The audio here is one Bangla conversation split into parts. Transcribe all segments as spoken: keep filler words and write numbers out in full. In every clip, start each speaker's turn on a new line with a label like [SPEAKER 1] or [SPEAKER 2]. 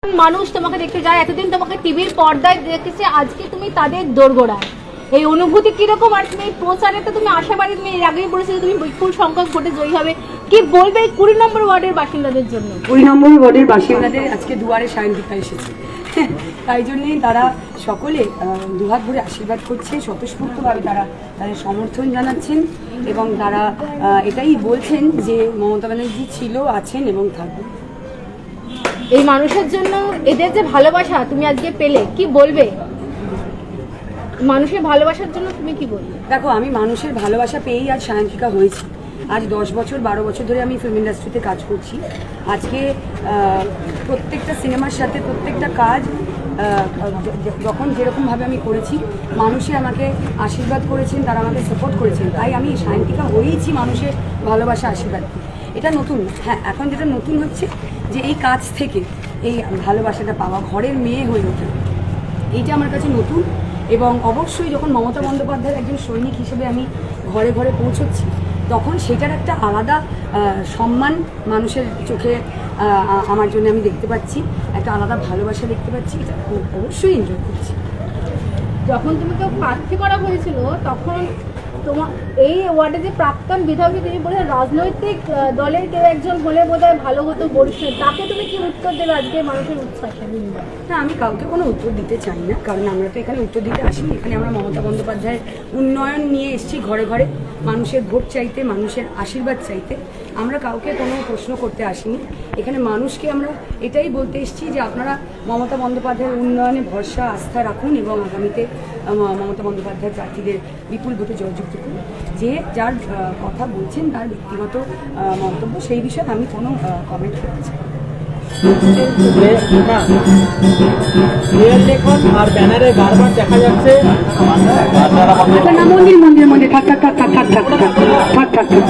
[SPEAKER 1] মানুষ তোমাকে দেখতে যায়, এতদিন তোমাকে টিভির পর্দায় দেখেছে, আজকে তুমি তাদের দোরগোড়ায়, এই অনুভূতি কিরকম? আর তুমি প্রচারে তো তুমি আশাবাদী, তুমি এর আগেই বলেছিলে তুমি বিপুল সংখ্যক ভোটে জয়ী হবে, কি বলবে কুড়ি নম্বর ওয়ার্ডের বাসিন্দাদের জন্য?
[SPEAKER 2] কুড়ি নম্বর ওয়ার্ডের বাসিন্দাদের আজকে দুয়ারে সায়ন্তিকা এসেছে, তাই জন্যই তারা সকলে দুহাত ভরে আশীর্বাদ করছে, স্বতঃস্ফূর্তভাবে তারা তাদের সমর্থন জানাচ্ছেন এবং তারা এটাই বলছেন যে মমতা ব্যানার্জি ছিল, আছেন এবং থাকবেন।
[SPEAKER 1] এই মানুষের জন্য এদের যে ভালোবাসা তুমি আজকে পেলে, কি বলবে? মানুষের ভালোবাসার জন্য তুমি কি বলবে?
[SPEAKER 2] দেখো, আমি মানুষের ভালোবাসা পেয়েই আজ সায়ন্তিকা হয়েছি। আজ দশ বছর বারো বছর ধরে আমি ফিল্ম ইন্ডাস্ট্রিতে কাজ করছি। আজকে প্রত্যেকটা সিনেমার সাথে প্রত্যেকটা কাজ যখন যেরকমভাবে আমি করেছি, মানুষে আমাকে আশীর্বাদ করেছেন, তারা আমাকে সাপোর্ট করেছেন, তাই আমি সায়ন্তিকা হয়েইছি মানুষের ভালোবাসা আশীর্বাদ। এটা নতুন, হ্যাঁ, এখন যেটা নতুন হচ্ছে যে এই কাজ থেকে এই ভালোবাসাটা পাওয়া, ঘরের মেয়ে হয়ে ওঠা, এইটা আমার কাছে নতুন। এবং অবশ্যই যখন মমতা বন্দ্যোপাধ্যায়ের একজন সৈনিক হিসেবে আমি ঘরে ঘরে পৌঁছচ্ছি, তখন সেটার একটা আলাদা সম্মান মানুষের চোখে আমার জন্য আমি দেখতে পাচ্ছি, একটা আলাদা ভালোবাসা দেখতে পাচ্ছি, এটা অবশ্যই এনজয় করছি।
[SPEAKER 1] যখন তুমি কেউ প্রার্থী করা হয়েছিল, তখন তোমার এই ওয়ার্ডে যে প্রাক্তন বিধায়ক, তিনি বলে রাজনৈতিক দলের কেউ একজন হলে বোধহয় ভালো হতো বলছেন, তাকে তুমি কি উত্তর দেবে আজকে মানুষের উচ্ছ্বাসে?
[SPEAKER 2] না, আমি কাউকে কোনো উত্তর দিতে চাই না, কারণ আমরা তো এখানে উত্তর দিতে আসিনি। এখানে আমরা মমতা বন্দ্যোপাধ্যায়ের উন্নয়ন নিয়ে এসেছি, ঘরে ঘরে মানুষের ভোট চাইতে, মানুষের আশীর্বাদ চাইতে। আমরা কাউকে কোনো প্রশ্ন করতে আসিনি। এখানে মানুষকে আমরা এটাই বলতে এসেছি যে আপনারা মমতা বন্দ্যোপাধ্যায়ের উন্নয়নে ভরসা আস্থা রাখুন এবং আগামীতে মমতা বন্দ্যোপাধ্যায়ের প্রার্থীদের বিপুল ভোটে জয়যুক্ত করুন। যে যার কথা বলছেন তার ব্যক্তিগত মন্তব্য, সেই বিষয়ে আমি কোনো কমেন্ট করতে চাই না।
[SPEAKER 3] আর ব্যানারে বারবার দেখা যাচ্ছে
[SPEAKER 2] মন্দির মন্দির মন্দির থাক থাক থাক থাক থাক থাক থাক থাক থাক থাক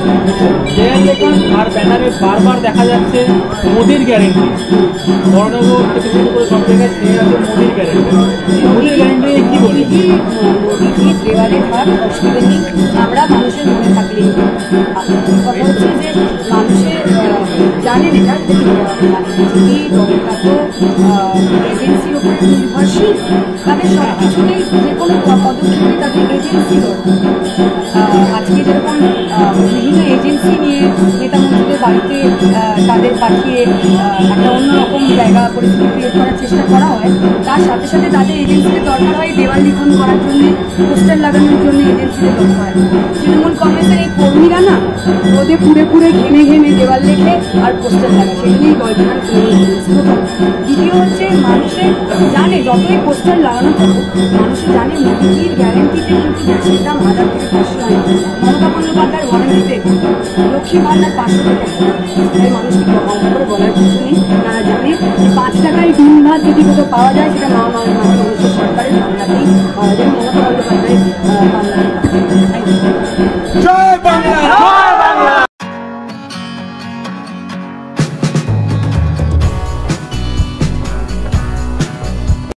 [SPEAKER 3] আর ব্যানারে বারবার দেখা যাচ্ছে মোদির গ্যারেন্টি, বড়নগর থেকে শুরু করে সব জায়গায় আছে মোদির গ্যারেন্টি। মোদির গ্যারেন্টি কি বলি?
[SPEAKER 2] মোদিজি দেওয়ালে থাক, অসুবিধা নেই, আমরা মানুষের মনে থাকলেই। কথা হচ্ছে যে মানুষের জানেন এটা যদি দলগত এজেন্সির উপরে নির্ভরশীল, তাদের সব কিছুতেই যে কোনো পদক্ষেপে তাদের এজেন্সি দরকার। আজকে যেরকম বিভিন্ন এজেন্সি নিয়ে নেতামন্ত্রীদের বাড়িতে তাদের পাঠিয়ে একটা অন্যরকম জায়গা পরিস্থিতি ক্রিয়েট করার চেষ্টা করা হয়, তার সাথে সাথে তাদের এজেন্সিদের দরকার হয় দেওয়াল লিখন করার জন্য, পোস্টার লাগানোর জন্য এজেন্সিদের দরকার হয়। তৃণমূল কংগ্রেসের এই কর্মীরা না রোদে পুড়ে পুড়ে ঘেমে ঘেমে দেওয়াল লেখে আর পোস্টার লাগায়, সেজন্যই বয়জনার তৃণমূল কংগ্রেস। দ্বিতীয় হচ্ছে মানুষের জানে যতই পোস্টার লাগানো থাকুক, মানুষের জানে মোদিজির গ্যারেন্টিতে কিন্তু গ্যাসের দাম হাজার থেকে পাঁচশো নয়, মমতা বন্দ্যোপাধ্যায়ের ওয়ারেন্টিতে লক্ষ্মী ভান্ডার পাঁচশো টাকা। তাই মানুষকে ভালো করে বলার কিছু নেই, তারা জানে যে পাঁচ টাকায় ডিম ভাত যদি কোথাও পাওয়া যায়, সেটা মা মানুষের সরকারের বাংলাতেই পাওয়া যায়।